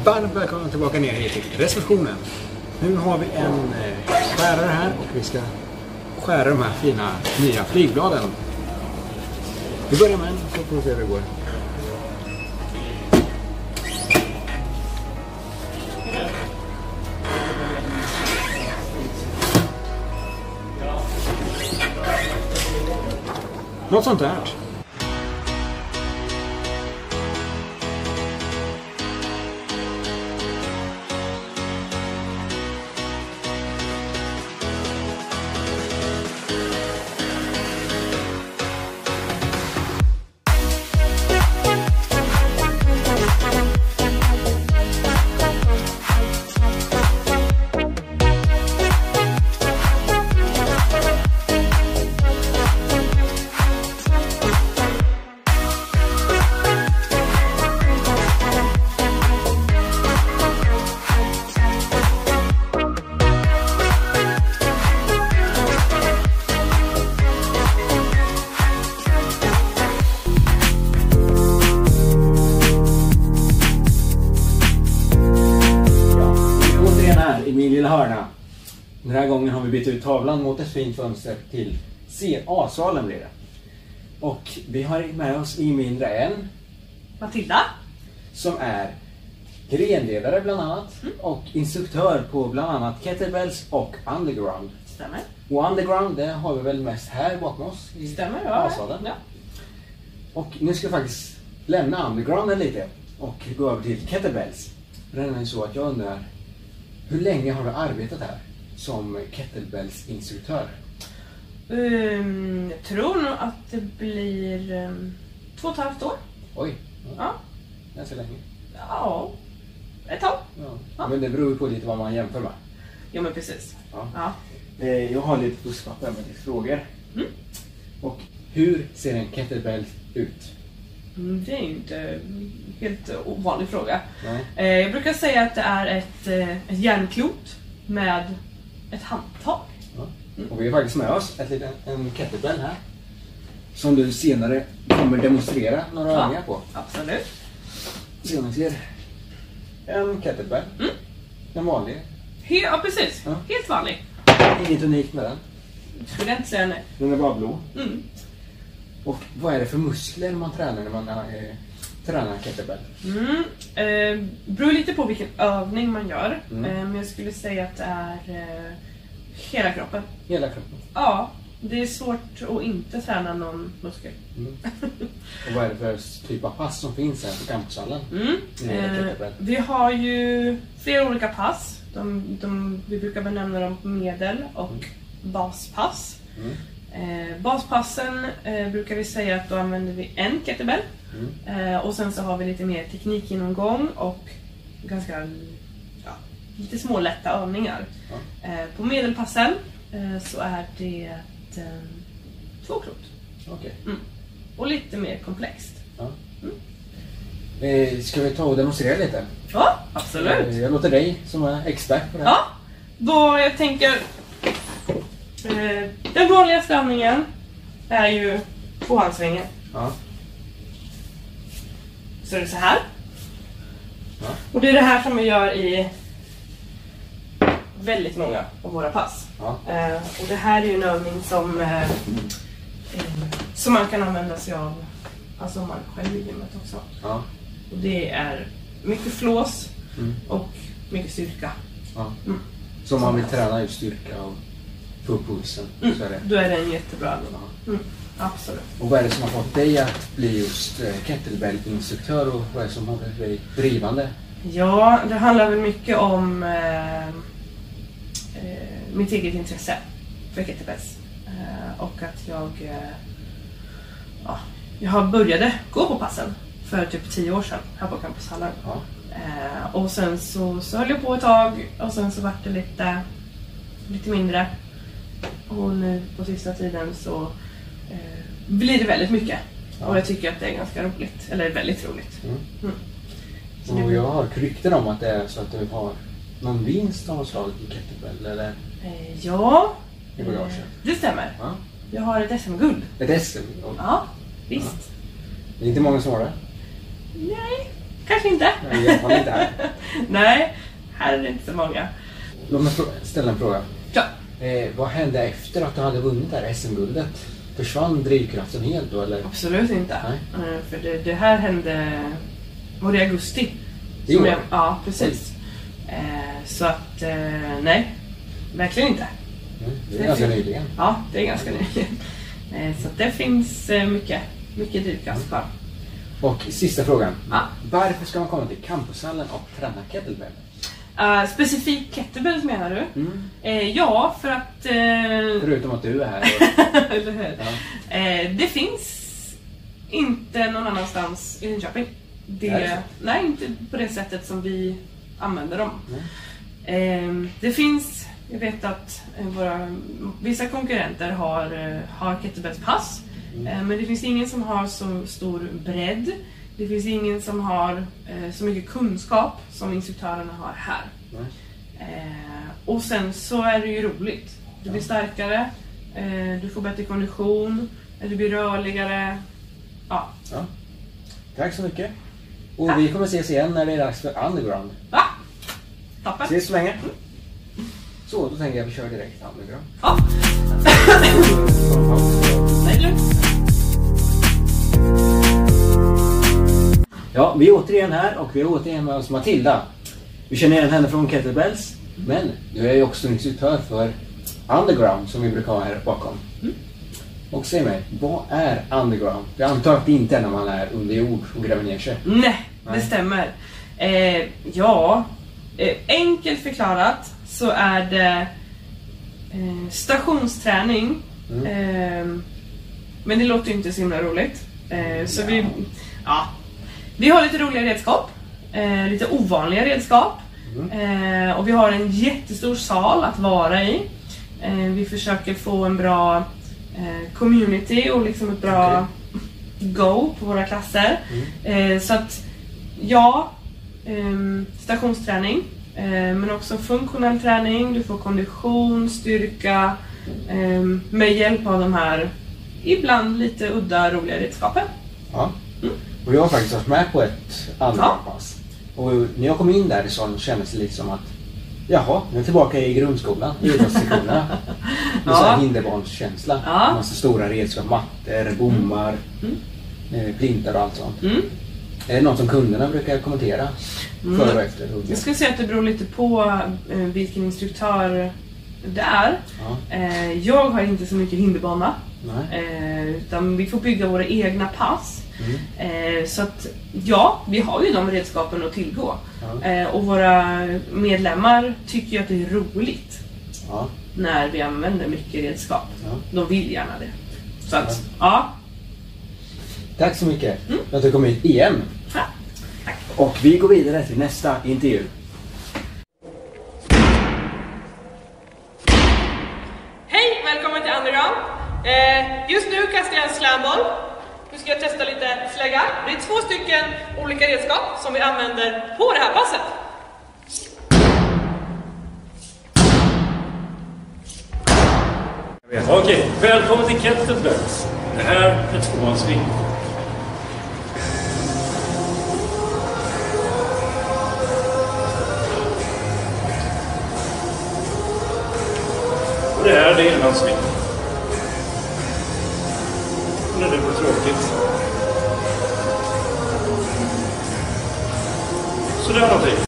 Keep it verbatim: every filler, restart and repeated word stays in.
Varmt välkomna tillbaka ner hit till receptionen. Nu har vi en eh, skärare här och vi ska skära de här fina nya flygbladen. Vi börjar med en så får vi se hur det går. Något sånt där. I min lilla hörna. Den här gången har vi bytt ut tavlan mot ett fint fönster till C A-salen blir det. Och vi har med oss i mindre än Matilda, som är grenledare bland annat mm. och instruktör på bland annat kettlebells och underground. Stämmer. Och underground det har vi väl mest här bakom oss i Stämmer, ja. A-salen. Ja. Och nu ska jag faktiskt lämna undergrounden lite och gå över till kettlebells. Det är så att jag undrar, hur länge har du arbetat här som kettlebells-instruktör? Um, jag tror nog att det blir um, två och ett halvt år. Oj, ja. Ja. Ganska länge. Ja, ett tag. Ja. Ja. Men det beror ju på lite vad man jämför med. Jo men precis. Ja. Ja. Eh, Jag har lite fuskpapper med lite frågor. Mm. Och hur ser en kettlebell ut? Mm, det är ju inte helt ovanlig fråga. Nej. Eh, jag brukar säga att det är ett, eh, ett järnklot med ett handtag. Ja. Mm. Och vi har faktiskt med oss ett litet, en kettlebell här. Som du senare kommer demonstrera några Ja. övningar på. Absolut. Så ni ser en kettlebell. Mm. En vanlig. He- ja precis, Ja. helt vanlig. Inget unikt med den. Skulle jag inte säga nej. Den är bara blå. Mm. Och vad är det för muskler man tränar när man eh, tränar kettlebell? Mm. Eh, beror lite på vilken övning man gör. Mm. Eh, men jag skulle säga att det är eh, hela kroppen. Hela kroppen. Ja, det är svårt att inte träna någon muskel. Mm. Och vad är det för typ av pass som finns här på campushallen? Mm. Eh, vi har ju flera olika pass. De, de, vi brukar benämna dem medel och Mm. baspass. Mm. Eh, baspassen eh, brukar vi säga att då använder vi en kettlebell. Mm. Eh, och sen så har vi lite mer teknikgenomgång och ganska ja, lite små lätta övningar. Ja. Eh, på medelpassen eh, så är det eh, två klot. Okej. Mm. Och lite mer komplext. Ja. Mm. Eh, ska vi ta och demonstrera lite? Ja, absolut. Eh, jag låter dig som är expert på det här. Ja, vad jag tänker... Eh, den vanligaste övningen är ju tvåhandsvängen. Ja. Så är det så här. Ja. Och det är det här som vi gör i väldigt många av våra pass. Ja. Eh, och det här är ju en övning som, eh, eh, som man kan använda sig av, alltså om man själv i gymmet också. Ja. Och det är mycket flås Mm. och mycket styrka. Ja. Mm. Så om man vill träna just styrka och få upp pulsen Mm. så är det. Då är det en jättebra övning. Ja. Mm. Absolut. Och vad är det som har fått dig att bli just eh, kettlebell-instruktör och vad är det som har dig drivande? Ja, det handlar väl mycket om eh, eh, mitt eget intresse för kettlebells. Eh, och att jag, eh, ja, jag har började gå på passen för typ tio år sedan här på campushallen. Ja. Eh, och sen så, så höll jag på ett tag och sen så vart det lite, lite mindre. Och nu på sista tiden så eh, blir det väldigt mycket. Ja. Och jag tycker att det är ganska roligt, eller väldigt roligt. Mm. Mm. Så Och det- jag har rykten om att det är så att du har någon vinst av något slag i kettlebell eller Eh, ja, i bagaget. eh, det stämmer. Ja. Jag har ett S M-guld. Ett S M? Ja, visst. Det är inte många som har det. Nej, kanske inte. Nej, i alla fall inte här. Nej, här är det inte så många. Låt mig ställa en fråga. Ja. Eh, vad hände efter att du hade vunnit det här S M-guldet? Försvann drivkraften helt då, eller? Absolut inte. Nej. Uh, för det, det här hände... Var det i augusti? I år? Jag, ja, precis. Uh, så att, uh, nej. Verkligen inte. Mm, det är det ganska finns, nyligen. Ja, det är ganska nyligen. Uh, så att det finns uh, mycket, mycket drivkraft kvar. Och sista frågan. Ja. Varför ska man komma till campushallen och träna kettlebell? Uh, specifikt kettlebells menar du? Mm. Uh, ja, för att... Uh... Förutom att du är här. Och... Eller hur? Ja. Uh, det finns inte någon annanstans i Linköping. Det, det nej, inte på det sättet som vi använder dem. Mm. Uh, det finns... Jag vet att våra, vissa konkurrenter har, har kettlebellspass. Mm. Uh, men det finns ingen som har så stor bredd. Det finns ingen som har eh, så mycket kunskap som instruktörerna har här. Mm. Eh, och sen så är det ju roligt. Du blir starkare, eh, du får bättre kondition, du blir rörligare. Ja. Ja. Tack så mycket. Och ja. Vi kommer ses igen när det är dags för underground. Ja, toppen. Ses så länge. Mm. Så, då tänker jag att vi kör direkt underground. Ja. Nej, lugnt. Ja, vi är återigen här och vi är återigen med oss Matilda. Vi känner igen henne från kettlebells, mm. men du är ju också instruktör för underground som vi brukar ha här bakom. Mm. Och säg mig, vad är underground? Jag antar att det inte är när man är under jord och gräver ner sig. Nej, Nej. det stämmer. Eh, ja, eh, enkelt förklarat så är det eh, stationsträning. Mm. Eh, men det låter ju inte så himla roligt. Eh, så ja. vi... Ja. Vi har lite roliga redskap, eh, lite ovanliga redskap mm. eh, och vi har en jättestor sal att vara i. Eh, vi försöker få en bra eh, community och liksom ett bra okay. go på våra klasser. Mm. Eh, så att ja, eh, stationsträning eh, men också funktionell träning. Du får kondition, styrka eh, med hjälp av de här ibland lite udda roliga redskapen. Ja. Mm. Och jag har faktiskt varit med på ett andra pass. Och när jag kom in där så kändes det lite som att jaha, nu är jag tillbaka i grundskolan, i idrottslektionerna. Med ja. sån hinderbarnskänsla. Ja. Massa stora redskap, mattor, bommar, mm. plintar och allt sånt. Mm. Är det något som kunderna brukar kommentera mm. före och efter? Jag skulle säga att det beror lite på eh, vilken instruktör det är. Ja. Eh, jag har inte så mycket hinderbana. Eh, utan vi får bygga våra egna pass. Mm. Eh, så att ja, vi har ju de redskapen att tillgå. Ja. Eh, och våra medlemmar tycker ju att det är roligt ja. när vi använder mycket redskap. Ja. De vill gärna det. Så att, ja. ja. Tack så mycket mm. för att du kom hit igen. Ja. Tack. Och vi går vidare till nästa intervju. Hej, välkommen till Underground. Eh, just nu kastar jag en slamboll. Nu ska jag testa lite slägga. Det är två stycken olika redskap som vi använder på det här passet. Okej, välkommen till kettlebells. Det här är tvåhandsving. Och det här är enhandsving. När det blir tråkigt. Så där någonting.